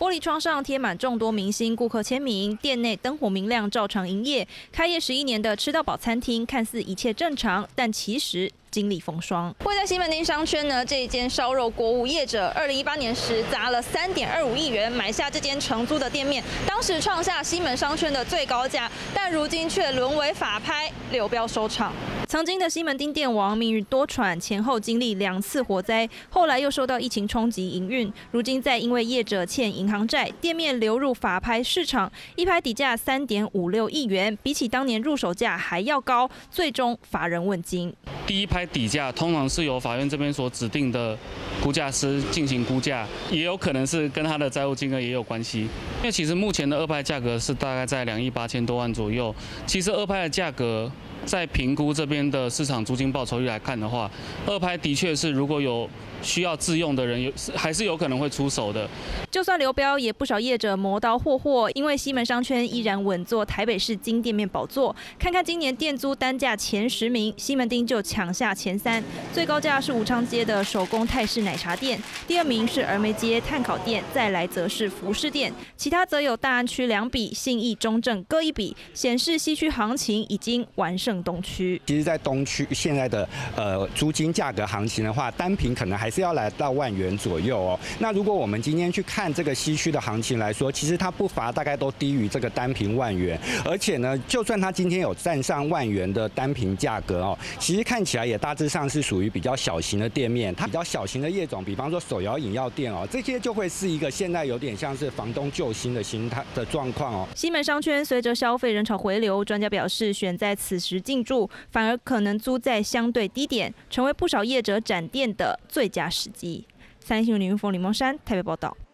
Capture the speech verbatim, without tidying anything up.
玻璃窗上贴满众多明星顾客签名，店内灯火明亮，照常营业。开业十一年的吃到饱餐厅，看似一切正常，但其实经历风霜。位在西门町商圈呢，这一间烧肉国物业者，二零一八年时砸了三点二五亿元买下这间承租的店面，当时创下西门商圈的最高价，但如今却沦为法拍，流标收场。曾经的西门町店王命运多舛，前后经历两次火灾，后来又受到疫情冲击营运，如今再因为业者欠银行债，店面流入法拍市场，一拍底价三点五六亿元，比起当年入手价还要高，最终法人问津。 第一拍底价通常是由法院这边所指定的估价师进行估价，也有可能是跟他的债务金额也有关系。因为其实目前的二拍价格是大概在两亿八千多万左右，其实二拍的价格在评估这边的市场租金报酬率来看的话，二拍的确是如果有需要自用的人，有还是有可能会出手的。 就算流标，也不少业者磨刀霍霍，因为西门商圈依然稳坐台北市金店面宝座。看看今年店租单价前十名，西门町就抢下前三，最高价是武昌街的手工泰式奶茶店，第二名是峨眉街炭烤店，再来则是服饰店，其他则有大安区两笔，信义、中正各一笔，显示西区行情已经完胜东区。 其实，在东区现在的呃租金价格行情的话，单坪可能还是要来到万元左右哦。那如果我们今天去看这个西区的行情来说，其实它不乏大概都低于这个单坪万元，而且呢，就算它今天有站上万元的单坪价格哦，其实看起来也大致上是属于比较小型的店面，它比较小型的业种，比方说手摇饮料店哦，这些就会是一个现在有点像是房东救星的心态的状况哦。 西门商圈随着消费人潮回流，专家表示，选在此时进驻，反而可能租在相对低点，成为不少业者展店的最佳时机。三立新闻林云峰、李梦山台北报道。